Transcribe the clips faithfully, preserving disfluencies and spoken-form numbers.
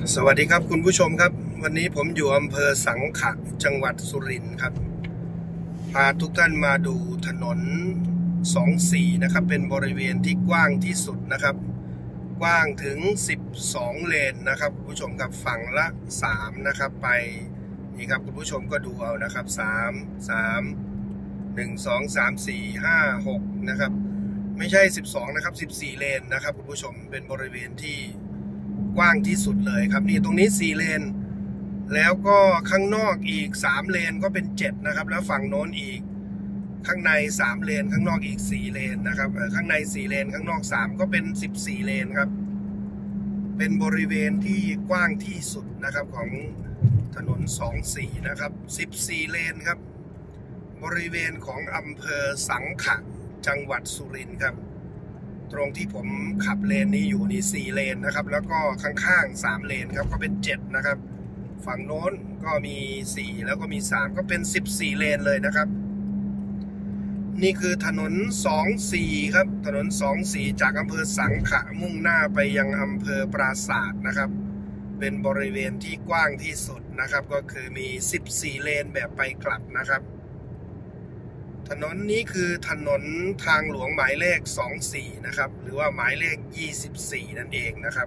สวัสดีครับคุณผู้ชมครับวันนี้ผมอยู่อำเภอสังขะจังหวัดสุรินทร์ครับพาทุกท่านมาดูถนนสองสี่นะครับเป็นบริเวณที่กว้างที่สุดนะครับกว้างถึงสิบสองเลนนะครับคุณผู้ชมครับฝั่งละสามนะครับไปนี่ครับคุณผู้ชมก็ดูเอานะครับสามสามหนึ่งสองสามสี่ห้าหกนะครับไม่ใช่สิบสองนะครับสิบสี่เลนนะครับคุณผู้ชมเป็นบริเวณที่กว้างที่สุดเลยครับนี่ตรงนี้สี่เลนแล้วก็ข้างนอกอีกสามเลนก็เป็นเจ็ดนะครับแล้วฝั่งโน้นอีกข้างในสามเลนข้างนอกอีกสี่เลนนะครับข้างในสี่เลนข้างนอกสามก็เป็นสิบสี่เลนครับเป็นบริเวณที่กว้างที่สุดนะครับของถนนสองสี่นะครับสิบสี่เลนครับบริเวณของอำเภอสังขะจังหวัดสุรินทร์ครับตรงที่ผมขับเลนนี้อยู่นี่สี่เลนนะครับแล้วก็ข้างๆสามเลนครับก็เป็นเจ็ดนะครับฝั่งโน้นก็มีสี่แล้วก็มีสามก็เป็นสิบสี่เลนเลยนะครับนี่คือถนนสองสี่ครับถนนสองสี่จากอำเภอสังขะมุ่งหน้าไปยังอำเภอปราสาทนะครับเป็นบริเวณที่กว้างที่สุดนะครับก็คือมีสิบสี่เลนแบบไปกลับนะครับถนนนี้คือถนนทางหลวงหมายเลขสองสี่นะครับหรือว่าหมายเลขยี่สิบสี่นั่นเองนะครับ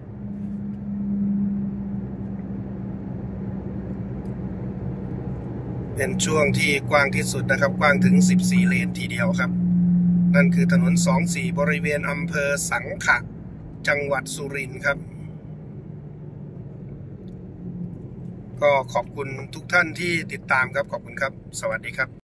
เป็นช่วงที่กว้างที่สุดนะครับกว้างถึงสิบสี่เลนทีเดียวครับนั่นคือถนนสองสี่บริเวณอำเภอสังขะจังหวัดสุรินทร์ครับก็ขอบคุณทุกท่านที่ติดตามครับขอบคุณครับสวัสดีครับ